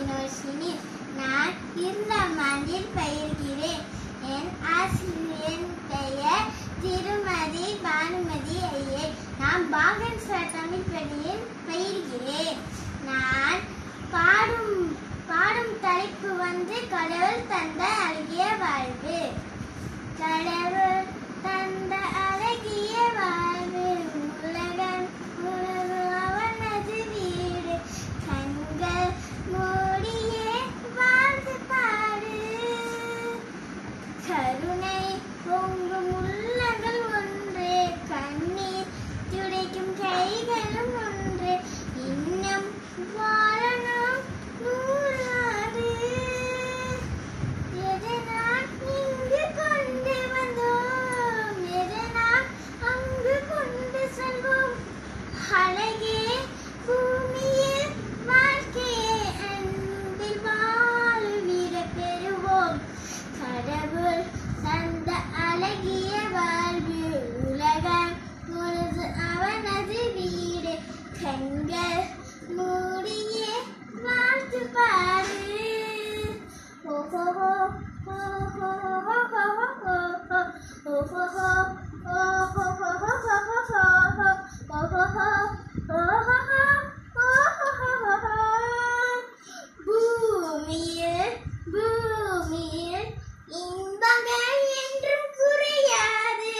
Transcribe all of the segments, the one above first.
வினோஷினி. நான் 2ஆம் ஆண்டில் பயில்கிறேன். என் ஆசிரியரின் பெயர் திருமதி பானுமதி ஐயர். நான் பாகன் தமிழ் பள்ளியில் பயில்கிறேன். நான் பாடும் தலைப்பு கடவுள் தந்த அழகிய வாழ்வு. கடவுள் தந்த அழகிய வாழ்வு, உலகம் உலகு அவனது வீடு, கண்கள் மூடியே வாழ்ந்து பாடு. கருணை பொங்கும் உள்ளங்கள் ஒன்றே, கண்ணீர் துடைக்கும் கைகளும் ஒன்றே, இன்னும் வாழணும் 100 ஆண்டு. எதை நான் இங்கு கொண்டு வந்தோம், எதை நாம் அங்கு கொண்டு செல்வோம். அழகே பூமியில் வாழ்க்கையை அன்பில் வாழுவிட பெறுவோம். கடவுள் தந்த அழகிய வாழ்வு, உலகம் முழுது அவனது வீடு, கண்கள் மூடியே வாழ்த்து பாடு. ஓஹோ ஓஹோ பூமியில் இன்பங்கள் என்றும் குறையாது.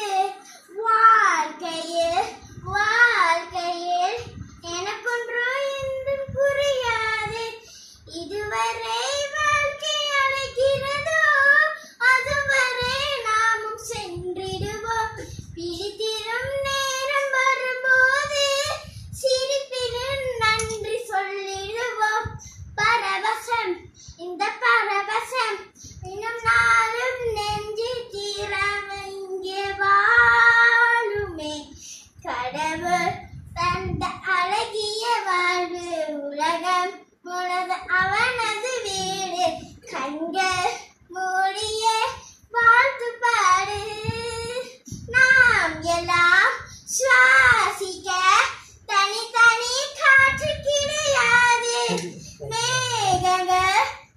வாழ்க்கையில் எனக்கொன்று என்றும் குறையாது. இதுவரை வாழ்க்கை அழைக்கிறதோ, அதுவரை நாமும் சென்றிடுவோம். பிடித்திரும் நேரம் வரும்போது சிரிப்பிலும் நன்றி சொல்லிடுவோம். பரவசம், இந்த பரவசம் இன்னும் நாளும் நெஞ்சில் தீராமல் இங்கே வாழுமே. கடவுள் தந்த அழகிய வாழ்வு, உலகம் முழுது அவனது வீடு, கண்கள் மூடியே வாழ்த்து பாடு. நாம் எல்லாம் சுவாசிக்க தனித்தனி காற்று கிடையாது. மேகங்கள்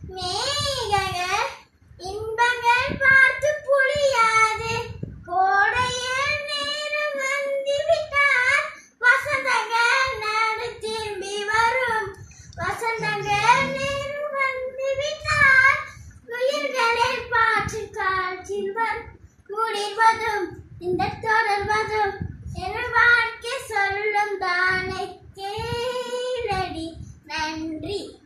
இன்பங்கள் பார்த்து புரியாது. கோடையில் நேரம் வந்துவிட்டால் வசந்தங்கள் நாடு திரும்பி வரும். வசந்தங்கள் நேரம் வந்துவிட்டால் உயிர்களில் காற்றில் முடிவதும் இந்த தொடர்வதும் என வாழ்க்கை சொல்லும் தானே கேளடி. நன்றி.